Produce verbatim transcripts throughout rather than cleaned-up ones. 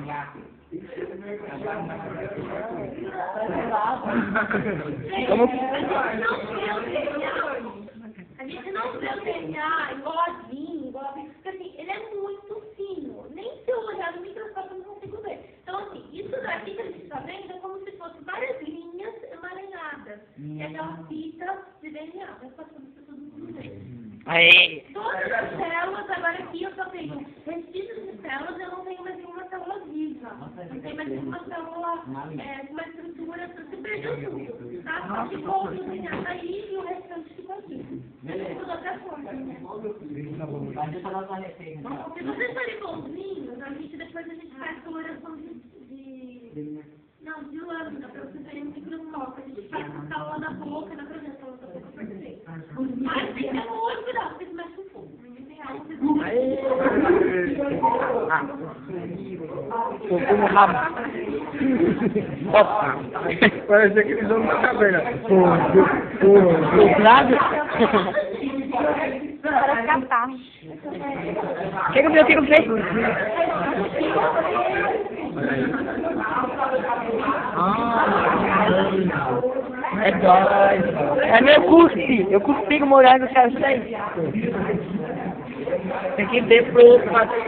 Como? A gente não vê o D N A igualzinho, igual porque assim, ele é muito fino. Nem se eu olhar no microscópio eu não consigo ver. Então, assim, isso daqui que a gente está vendo é como se fossem várias linhas emaranhadas. Hum. E aquela fita de D N A. Vai passando por todo mundo ver. Aê! Todas as células, agora aqui eu só tenho restícios de células, eu não tenho mais nenhuma célula viva. Não tenho mais nenhuma célula é, com uma estrutura, se perdeu tudo. Tá? Só ficou o D N A aí e o restante ficou aqui. Tudo até forma, né? Se vocês forem bonzinhos, a gente depois a gente faz coloração de... de... Não, de lâmina, para vocês verem o microscópio. A gente faz a célula da boca, dá pra ver a célula da boca perfeita. Mas tem que ter um olho cuidado, porque se mexe um pouco. Ah, tô com o rabo. Opa! Parece aqueles homens da caverna. Dobrado? Parece captar. Chega, meu, chega, meu. É dói. É meu cuspe. Eu cuspi com morango, quero isso aí. Tem que ter pro...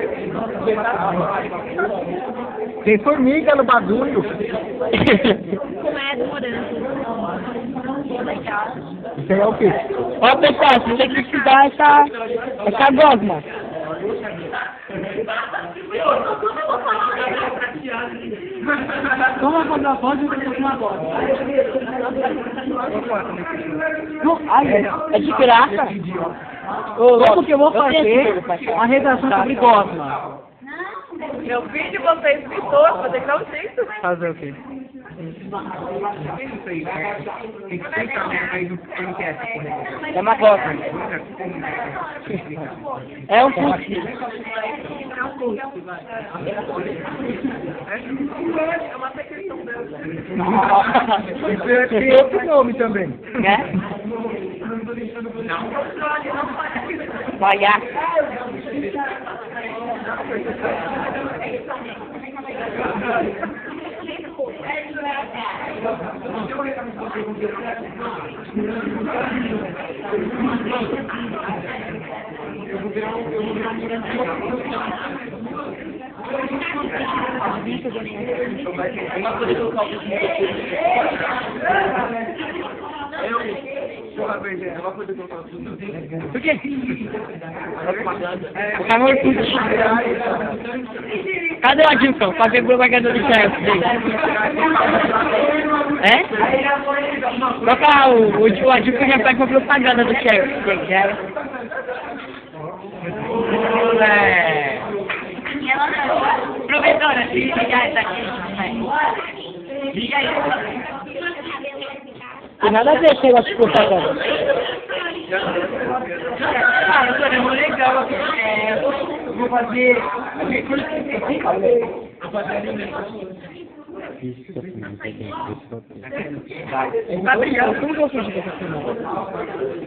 Tem formiga no bagulho. Como é do morango. Legal. Isso aí é o quê? Ó, pessoal, você tem que estudar essa... essa gosma. Toma quando a voz eu tô com uma voz. Ai, é de graça. Ô, porque eu vou fazer a redação sobre gosma. Meu filho, você é escritor, vou ter que dar um jeito, né? Fazer o quê? É uma gosma. É um cuspe. É uma secreção dela. Isso tem outro nome também. Né? Palhaço. Eu vou virar um... Eu vou virar um... Uma coisa que eu falo Porra, verde, é uma coisa que eu falo Por quê? Tá morto. Cadê o Adilson? Fazer propaganda do chefe. É? Coloca o, o, o Adilson já faz uma propaganda do chefe. Já. É. Professora, liga essa aqui. Liga aí. Tem nada a ver com esse negócio de propaganda. Ah, doutora, é muito legal. É, eu vou fazer... Vou fazer ali Tá brilhando. Como que eu fiz essa semana?